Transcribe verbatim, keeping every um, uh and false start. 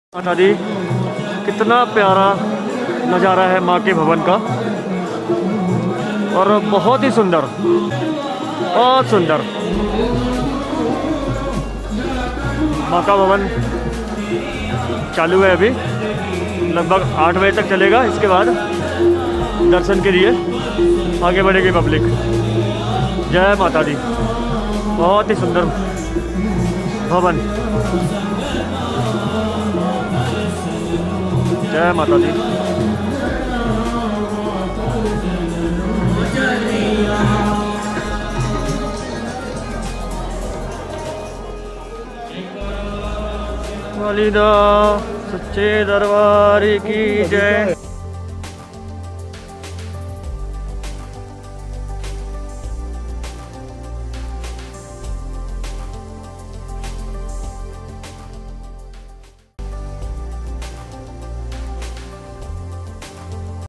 माता दी, कितना प्यारा नज़ारा है माँ के भवन का, और बहुत ही सुंदर, बहुत सुंदर। माँ का भवन चालू है अभी, लगभग आठ बजे तक चलेगा। इसके बाद दर्शन के लिए आगे बढ़ेगी पब्लिक। जय माता दी। बहुत ही सुंदर भवन। जय माता दी। वालिदा सच्चे दरबार की जय।